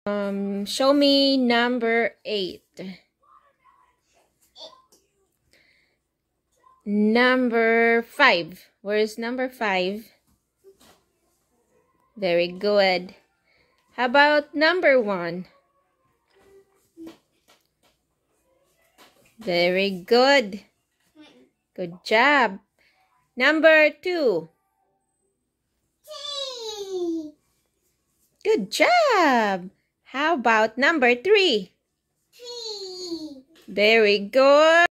Show me number 8. Number 5. Where's number 5? Very good. How about number 1? Very good. Good job. Number 2. Good job. How about number 3? Very good.